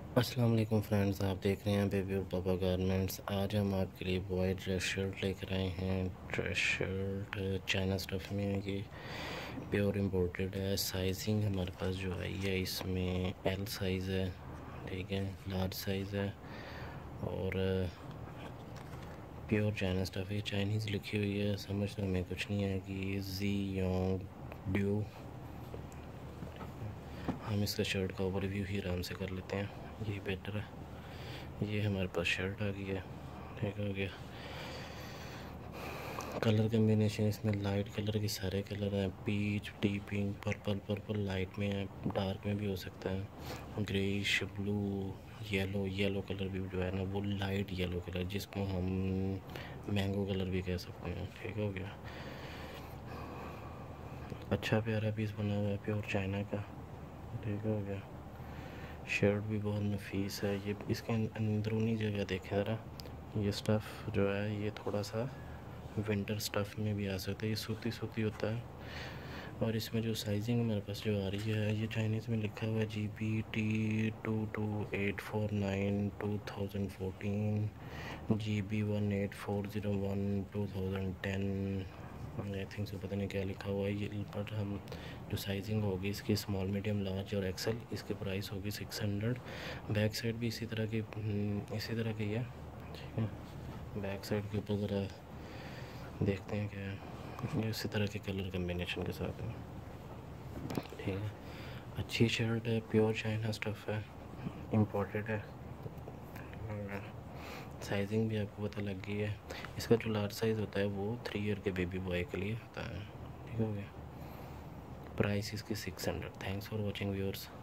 अस्सलाम वालेकुम फ्रेंड्स, आप देख रहे हैं बेबी और पापा गारमेंट्स। आज हम आपके लिए बॉय ड्रेस शर्ट लेकर आए हैं। ड्रेस शर्ट चाइना स्टफ़ में है, ये प्योर इम्पोर्टेड है। साइजिंग हमारे पास जो आई है इसमें एल साइज़ है, ठीक है, लार्ज साइज़ है और प्योर चाइना स्टफ़ है। चाइनीज़ लिखी हुई है, समझ तो हमें कुछ नहीं है कि जी योंग ड्यू। हम इसका शर्ट का ओवरव्यू ही आराम से कर लेते हैं, यही बेटर है। ये हमारे पास शर्ट आ गई है, ठीक हो गया। कलर कम्बिनेशन इसमें लाइट कलर के सारे कलर हैं, peach, deep pink, purple. Purple light में है, डार्क में भी हो सकता है, greyish, blue, yellow. Yellow colour भी जो है ना वो लाइट येलो कलर, जिसको हम मैंगो कलर भी कह सकते हैं, ठीक हो गया। अच्छा प्यारा पीस बना हुआ है प्योर चाइना का, ठीक हो गया। शर्ट भी बहुत नफीस है। ये इसके अंदरूनी जगह देखें ज़रा, ये स्टफ़ जो है ये थोड़ा सा विंटर स्टफ़ में भी आ सकता है, ये सूती सूती होता है। और इसमें जो साइजिंग मेरे पास जो आ रही है, ये चाइनीज़ में लिखा हुआ है GB T22849214, GB18401210। I think so, पता नहीं क्या लिखा हुआ है ये, पर हम जो साइजिंग होगी इसकी स्मॉल, मीडियम, लार्ज और एक्सेल, इसकी प्राइस होगी 600। बैक साइड भी इसी तरह की है, ठीक है। बैक साइड के ऊपर ज़रा देखते हैं क्या है, ये इसी तरह के कलर कम्बिनेशन के साथ है, ठीक है। अच्छी शर्ट है, प्योर चाइना स्टफ़ है, इम्पोर्टेड है और साइजिंग भी आपको पता लग गई है। इसका जो लार्ज साइज़ होता है वो 3 ईयर के बेबी बॉय के लिए होता है, ठीक हो गया। प्राइस इसकी 600। Thanks for watching viewers.